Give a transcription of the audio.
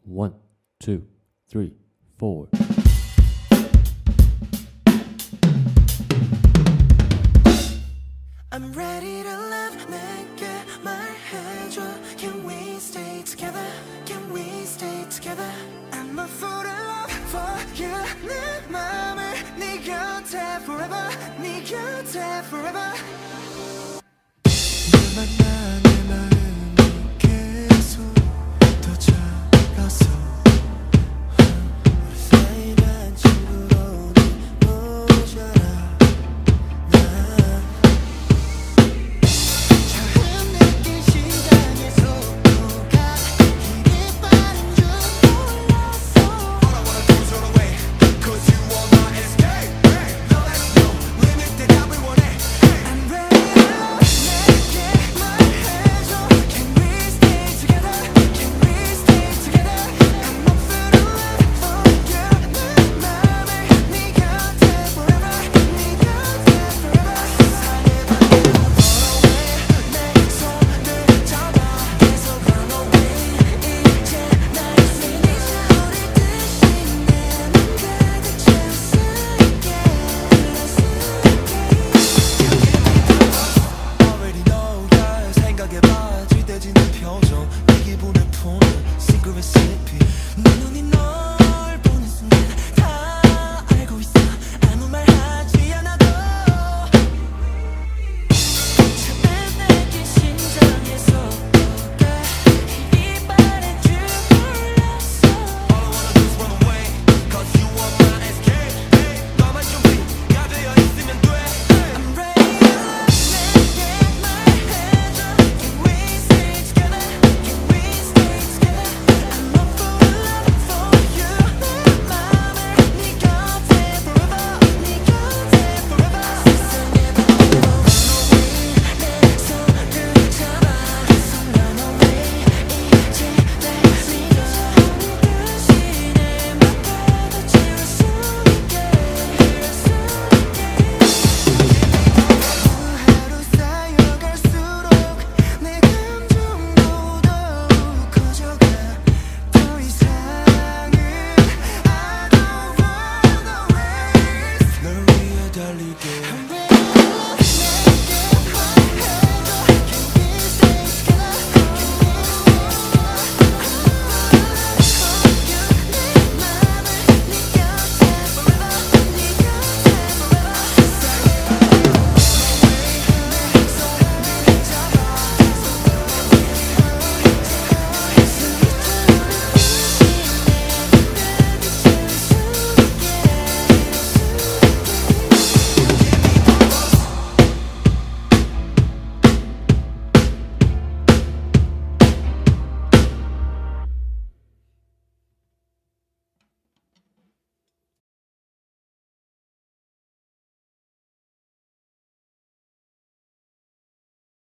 1, 2, 3, 4. I'm ready to love 내게 말해줘 Can we stay together? Can we stay together? I'm a fool in love for you 내 맘을 네 곁에 forever 네 곁에 forever 널 만나 내 마음이 계속 더 작아서 우리 사이만 친구로는 모자라 내